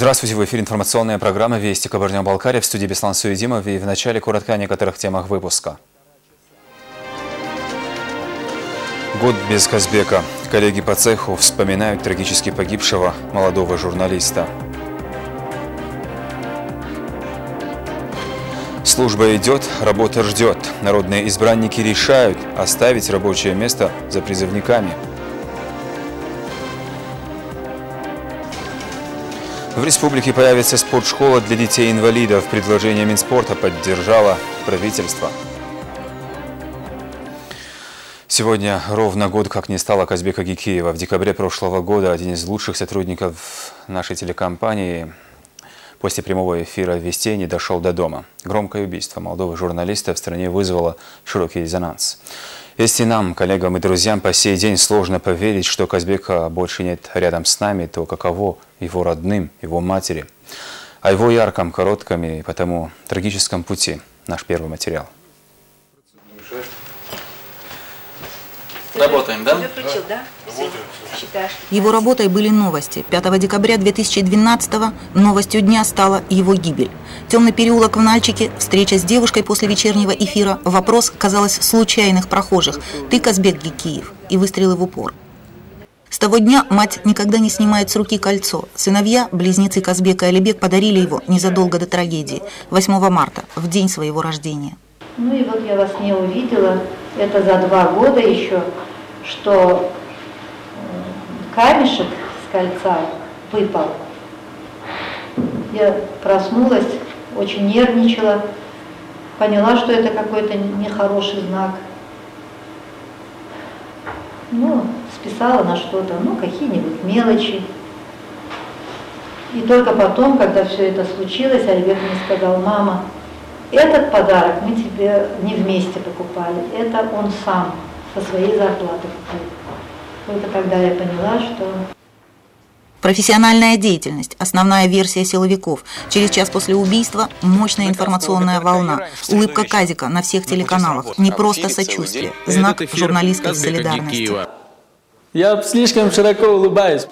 Здравствуйте, в эфире информационная программа «Вести Кабардино-Балкария», в студии Беслан Суедимов, и в начале коротко о некоторых темах выпуска. Год без Казбека. Коллеги по цеху вспоминают трагически погибшего молодого журналиста. Служба идет, работа ждет. Народные избранники решают оставить рабочее место за призывниками. В республике появится спортшкола для детей-инвалидов. Предложение Минспорта поддержало правительство. Сегодня ровно год, как не стало Казбека Гикеева. В декабре прошлого года один из лучших сотрудников нашей телекомпании после прямого эфира «Вести» не дошел до дома. Громкое убийство молодого журналиста в стране вызвало широкий резонанс. Если нам, коллегам и друзьям, по сей день сложно поверить, что Казбека больше нет рядом с нами, то каково его родным, его матери? О его ярком, коротком и потому трагическом пути наш первый материал. Работаем, да? Его работой были новости. 5 декабря 2012-го новостью дня стала его гибель. Темный переулок в Нальчике, встреча с девушкой после вечернего эфира, вопрос, казалось, случайных прохожих. «Ты Казбек Гикеев?» И выстрелы в упор. С того дня мать никогда не снимает с руки кольцо. Сыновья, близнецы Казбека и Алибек, подарили его незадолго до трагедии, 8 марта, в день своего рождения. Ну и вот я вас не увидела, это за 2 года еще, что камешек с кольца выпал. Я проснулась, очень нервничала, поняла, что это какой-то нехороший знак. Ну, списала на что-то, ну, какие-нибудь мелочи. И только потом, когда все это случилось, Альберт мне сказал: мама, этот подарок мы тебе не вместе покупали, это он сам со своей зарплаты купил. Только тогда я поняла, что... Профессиональная деятельность – основная версия силовиков. Через час после убийства мощная информационная волна. Улыбка Казика на всех телеканалах. Не просто сочувствие, знак журналистской солидарности. Я слишком широко улыбаюсь.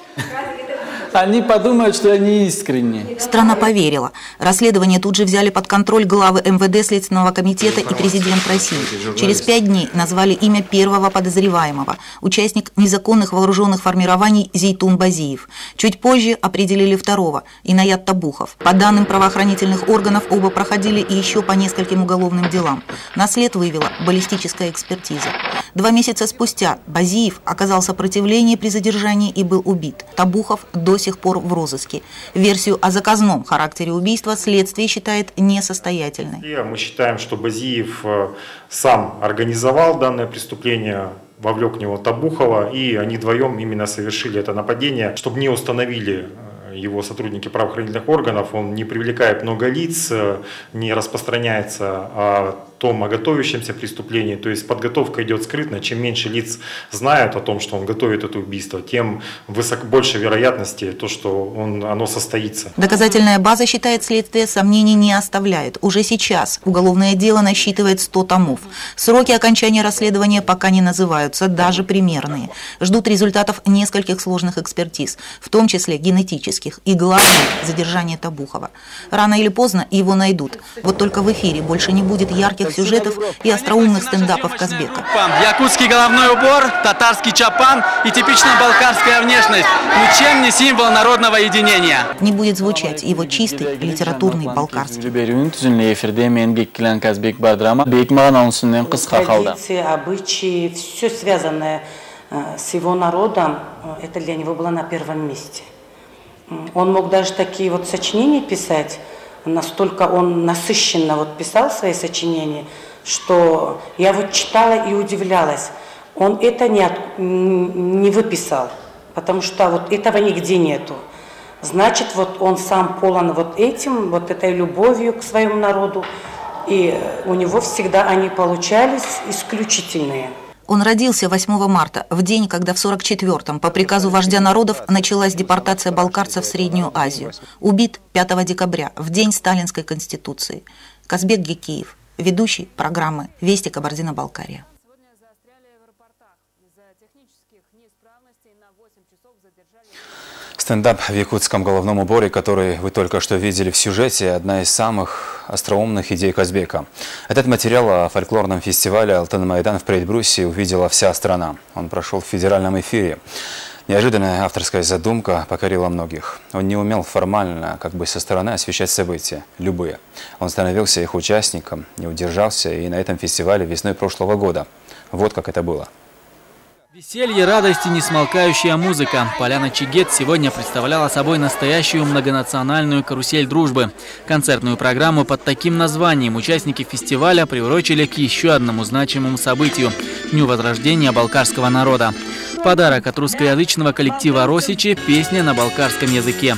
Они подумают, что я не искренне. Страна поверила. Расследование тут же взяли под контроль главы МВД, Следственного комитета и президент России. Через 5 дней назвали имя первого подозреваемого. Участник незаконных вооруженных формирований Зейтун Базиев. Чуть позже определили второго, Инаят Табухов. По данным правоохранительных органов, оба проходили и еще по нескольким уголовным делам. На след вывела баллистическая экспертиза. 2 месяца спустя Базиев оказал сопротивление при задержании и был убит. Табухов до сих пор в розыске. Версию о заказном характере убийства следствие считает несостоятельной. Мы считаем, что Базиев сам организовал данное преступление, вовлек в него Табухова, и они вдвоем именно совершили это нападение. Чтобы не установили его сотрудники правоохранительных органов, он не привлекает много лиц, не распространяется о готовящемся преступлении, то есть подготовка идет скрытно. Чем меньше лиц знают о том, что он готовит это убийство, тем больше вероятности то, что оно состоится. Доказательная база, считает следствие, сомнений не оставляет. Уже сейчас уголовное дело насчитывает 100 томов. Сроки окончания расследования пока не называются, даже примерные. Ждут результатов нескольких сложных экспертиз, в том числе генетических, и главное – задержание Табухова. Рано или поздно его найдут. Вот только в эфире больше не будет ярких сюжетов и остроумных стендапов Казбека. Якутский головной убор, татарский чапан и типичная балкарская внешность. Ничем не символ народного единения. Не будет звучать его чистый литературный балкарский. Традиции, обычаи, все связанное с его народом, это для него было на первом месте. Он мог даже такие вот сочинения писать, настолько он насыщенно писал свои сочинения, что я читала и удивлялась. Он это не выписал, потому что этого нигде нету. Значит, он сам полон этим, этой любовью к своему народу, и у него всегда они получались исключительные. Он родился 8 марта, в день, когда в 1944-м по приказу вождя народов началась депортация балкарцев в Среднюю Азию. Убит 5 декабря, в день Сталинской Конституции. Казбек Гикеев, ведущий программы «Вести Кабардино-Балкария». Стендап в якутском головном уборе, который вы только что видели в сюжете, одна из самых остроумных идей Казбека. Этот материал о фольклорном фестивале «Алтын Майдан» в Предбрусье увидела вся страна. Он прошел в федеральном эфире. Неожиданная авторская задумка покорила многих. Он не умел формально, как бы со стороны, освещать события, любые. Он становился их участником, не удержался и на этом фестивале весной прошлого года. Вот как это было. Веселье, радость и несмолкающая музыка. Поляна Чигет сегодня представляла собой настоящую многонациональную карусель дружбы. Концертную программу под таким названием участники фестиваля приурочили к еще одному значимому событию – Дню возрождения балкарского народа. Подарок от русскоязычного коллектива «Росичи» – песня на балкарском языке.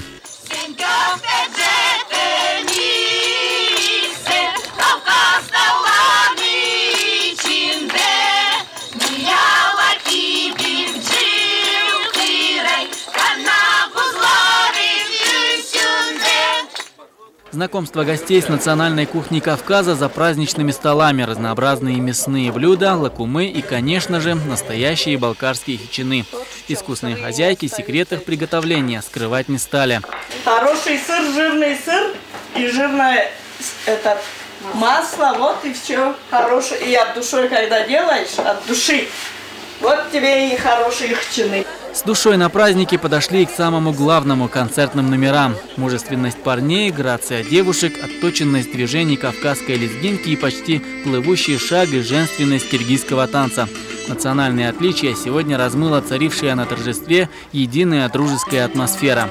Знакомство гостей с национальной кухней Кавказа за праздничными столами, разнообразные мясные блюда, лакумы и, конечно же, настоящие балкарские хичины. Искусные хозяйки секрет их приготовления скрывать не стали. Хороший сыр и жирное масло, вот и все. Хорошее. И от души, когда делаешь, от души, вот тебе и хорошие хичины. С душой на праздники подошли и к самому главному – концертным номерам. Мужественность парней, грация девушек, отточенность движений кавказской лезгинки и почти плывущий шаг и женственность киргизского танца. Национальные отличия сегодня размыла царившая на торжестве единая дружеская атмосфера.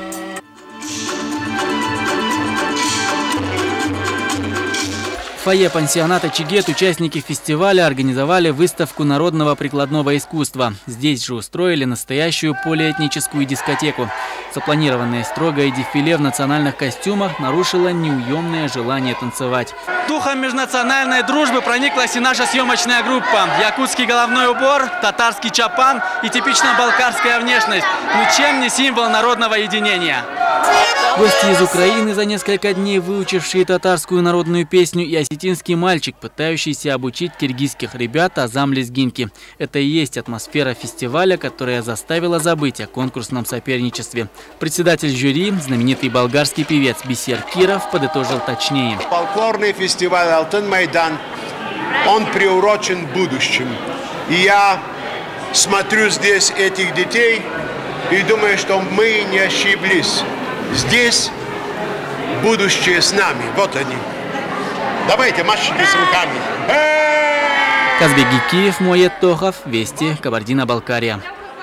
В фойе пансионата Чигет участники фестиваля организовали выставку народного прикладного искусства. Здесь же устроили настоящую полиэтническую дискотеку. Запланированное строгое дефиле в национальных костюмах нарушило неуемное желание танцевать. Духом межнациональной дружбы прониклась и наша съемочная группа. Якутский головной убор, татарский чапан и типично балкарская внешность. Ну чем не символ народного единения? Гости из Украины, за несколько дней выучившие татарскую народную песню, и осетинский мальчик, пытающийся обучить киргизских ребят азам лезгинки. Это и есть атмосфера фестиваля, которая заставила забыть о конкурсном соперничестве. Председатель жюри, знаменитый болгарский певец Бисер Киров, подытожил точнее. Фольклорный фестиваль «Алтын Майдан», он приурочен будущим. И я смотрю здесь этих детей и думаю, что мы не ошиблись. Здесь будущее с нами. Вот они. Давайте, машите с руками. Казбек Гикиев, Моет Тохов, Вести, Кабардино-Балкария.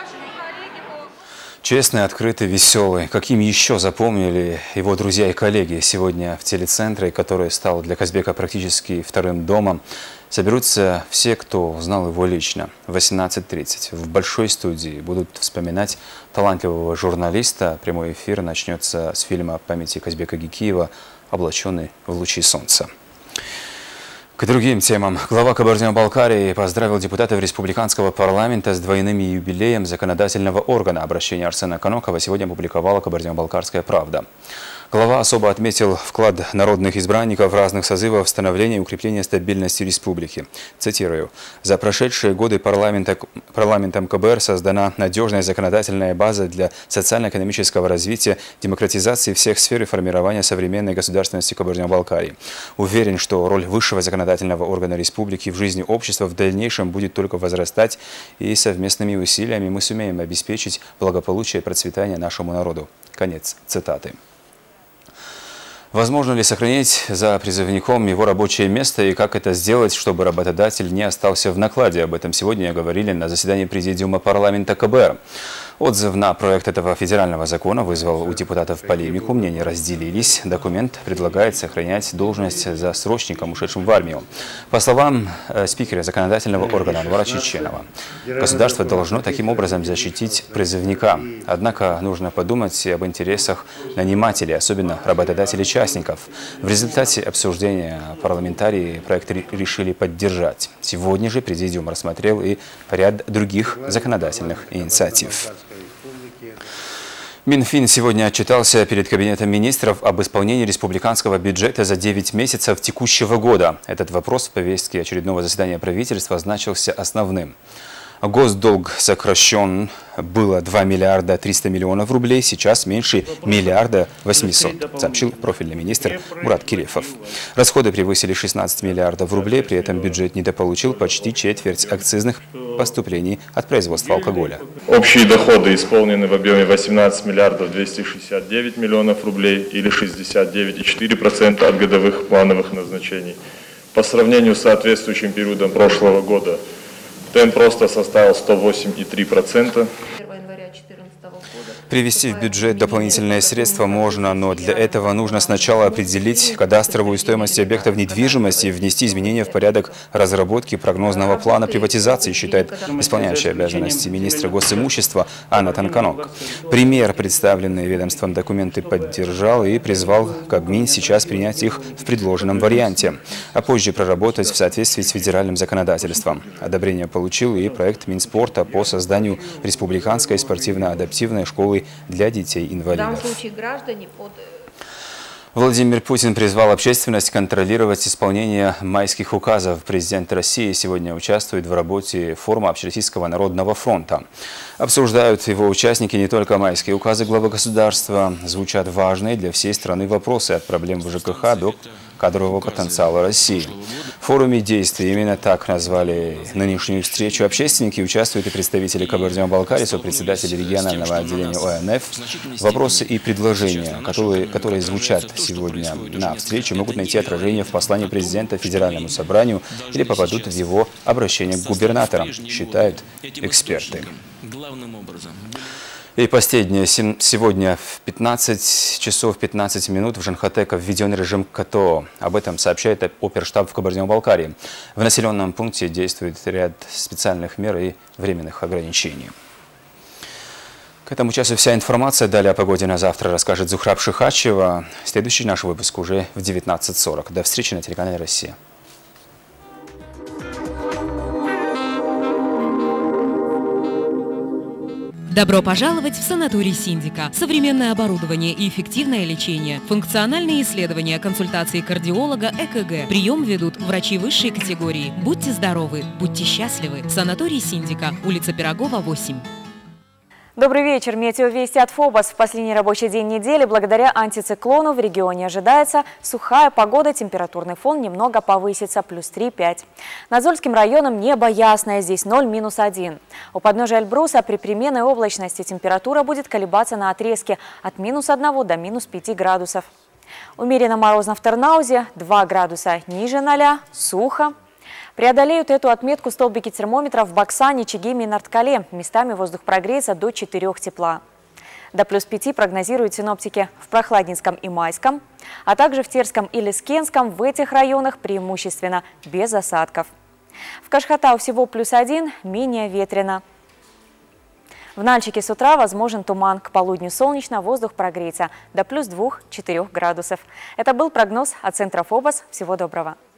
Честный, открытый, веселый. Каким еще запомнили его друзья и коллеги сегодня в телецентре, который стал для Казбека практически вторым домом, соберутся все, кто знал его лично. В 18:30 в большой студии будут вспоминать талантливого журналиста. Прямой эфир начнется с фильма памяти Казбека Гикиева «Облаченный в лучи солнца». К другим темам. Глава Кабардино-Балкарии поздравил депутатов республиканского парламента с двойным юбилеем законодательного органа. Обращение Арсена Канокова сегодня опубликовала Кабардино-Балкарская правда. Глава особо отметил вклад народных избранников разных созывов в становление и укрепление стабильности республики. Цитирую. «За прошедшие годы парламентом КБР создана надежная законодательная база для социально-экономического развития, демократизации всех сфер и формирования современной государственности Кабардино-Балкарии. Уверен, что роль высшего законодательного органа республики в жизни общества в дальнейшем будет только возрастать, и совместными усилиями мы сумеем обеспечить благополучие и процветание нашему народу». Конец цитаты. Возможно ли сохранить за призывником его рабочее место и как это сделать, чтобы работодатель не остался в накладе? Об этом сегодня говорили на заседании Президиума парламента КБР. Отзыв на проект этого федерального закона вызвал у депутатов полемику, мнения разделились. Документ предлагает сохранять должность за срочником, ушедшим в армию. По словам спикера законодательного органа Анвара Чеченова, государство должно таким образом защитить призывника. Однако нужно подумать и об интересах нанимателей, особенно работодателей-частников. В результате обсуждения парламентарии проект решили поддержать. Сегодня же Президиум рассмотрел и ряд других законодательных инициатив. Минфин сегодня отчитался перед Кабинетом министров об исполнении республиканского бюджета за 9 месяцев текущего года. Этот вопрос в повестке очередного заседания правительства значился основным. Госдолг сокращен. Было 2 миллиарда 300 миллионов рублей, сейчас меньше 1 800 000 000, сообщил профильный министр Мурат Кирефов. Расходы превысили 16 миллиардов рублей, при этом бюджет недополучил почти четверть акцизных поступлений от производства алкоголя. Общие доходы исполнены в объеме 18 миллиардов 269 миллионов рублей или 69,4% от годовых плановых назначений. По сравнению с соответствующим периодом прошлого года темп роста составил 108,3%. Привести в бюджет дополнительные средства можно, но для этого нужно сначала определить кадастровую стоимость объектов недвижимости и внести изменения в порядок разработки прогнозного плана приватизации, считает исполняющая обязанности министра госимущества Анна Танканок. Премьер представленные ведомством документы поддержал и призвал Кабмин сейчас принять их в предложенном варианте, а позже проработать в соответствии с федеральным законодательством. Одобрение получил и проект Минспорта по созданию республиканской спортивно-адаптивной школы для детей-инвалидов. Владимир Путин призвал общественность контролировать исполнение майских указов. Президент России сегодня участвует в работе форума Общероссийского народного фронта. Обсуждают его участники не только майские указы главы государства. Звучат важные для всей страны вопросы от проблем в ЖКХ до кадрового потенциала России. В форуме действий, именно так назвали нынешнюю встречу, общественники, участвуют и представители Кабардино-Балкарии, сопредседатели регионального отделения ОНФ. Вопросы и предложения, которые звучат сегодня на встрече, могут найти отражение в послании президента Федеральному собранию или попадут в его обращение к губернаторам, считают эксперты. И последнее. Сегодня в 15 часов 15 минут в Жанхотека введен режим КТО. Об этом сообщает оперштаб в Кабардино-Балкарии. В населенном пункте действует ряд специальных мер и временных ограничений. К этому часу вся информация. Далее о погоде на завтра расскажет Зухраб Шихачева. Следующий наш выпуск уже в 19:40. До встречи на телеканале «Россия». Добро пожаловать в санаторий Синдика. Современное оборудование и эффективное лечение. Функциональные исследования, консультации кардиолога, ЭКГ. Прием ведут врачи высшей категории. Будьте здоровы, будьте счастливы. Санаторий Синдика, улица Пирогова, 8. Добрый вечер. Метеовести от ФОБОС. В последний рабочий день недели благодаря антициклону в регионе ожидается сухая погода. Температурный фон немного повысится, +3–5. Над Зольским районом небо ясное, здесь 0–1. У подножия Эльбруса при переменной облачности температура будет колебаться на отрезке от -1 до -5 градусов. Умеренно морозно в Тернаузе, 2 градуса ниже 0, сухо. Преодолеют эту отметку столбики термометров в Баксане, Чегеме и Нарткале. Местами воздух прогреется до 4 тепла. До +5 прогнозируют синоптики в Прохладненском и Майском, а также в Терском и Лискенском. В этих районах преимущественно без осадков. В Кашхатау всего +1, менее ветрено. В Нальчике с утра возможен туман. К полудню солнечно, воздух прогреется до +2–4 градусов. Это был прогноз от центра ФОБОС. Всего доброго.